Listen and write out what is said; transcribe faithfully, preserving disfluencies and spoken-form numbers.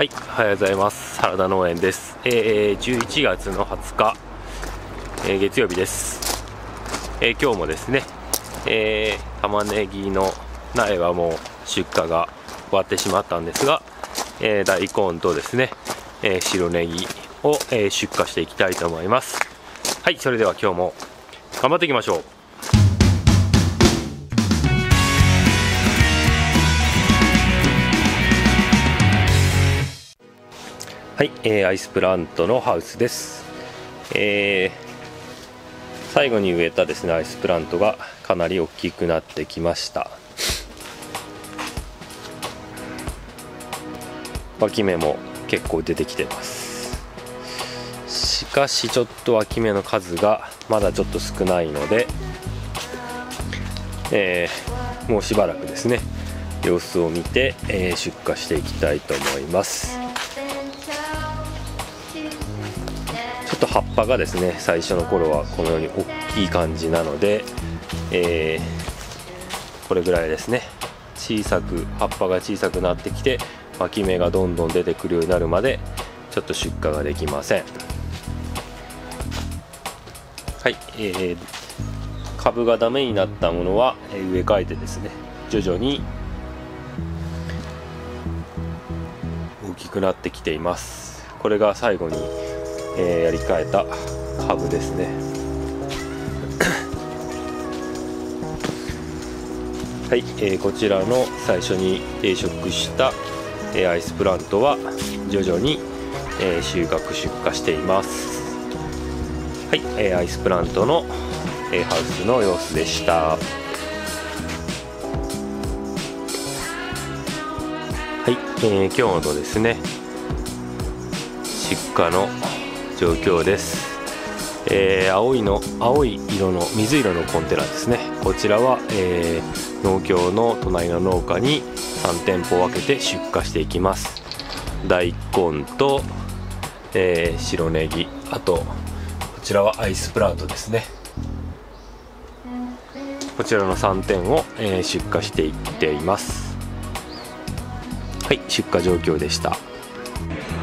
はい、おはようございます。原田農園です。えー、じゅういちがつのはつか、えー、月曜日です。えー、今日もですね、えー、玉ねぎの苗はもう出荷が終わってしまったんですが、えー、大根とですね、えー、白ネギを、えー、出荷していきたいと思います。はい、それでは今日も頑張っていきましょう。はい、えー、アイスプラントのハウスです。えー、最後に植えたですねアイスプラントがかなり大きくなってきました。脇芽も結構出てきてます。しかしちょっと脇芽の数がまだちょっと少ないので、えー、もうしばらくですね様子を見て、えー、出荷していきたいと思います。ちょっと葉っぱがですね最初の頃はこのように大きい感じなので、えー、これぐらいですね小さく葉っぱが小さくなってきて脇芽がどんどん出てくるようになるまでちょっと出荷ができません。はい、えー、株がダメになったものは植え替えてですね徐々に大きくなってきています。これが最後にえー、やり替えた株ですねはい、えー、こちらの最初に定植した、えー、アイスプラントは徐々に、えー、収穫出荷しています。はい、えー、アイスプラントの、えー、ハウスの様子でした。はい、えー、今日のですね出荷の状況です。えー、青いの青い色の水色のコンテナですね。こちらは、えー、農協の隣の農家にさんてんぽ分けて出荷していきます。大根と、えー、白ネギ、あとこちらはアイスプラントですね。こちらのさんてんを、えー、出荷していっています。はい、出荷状況でした。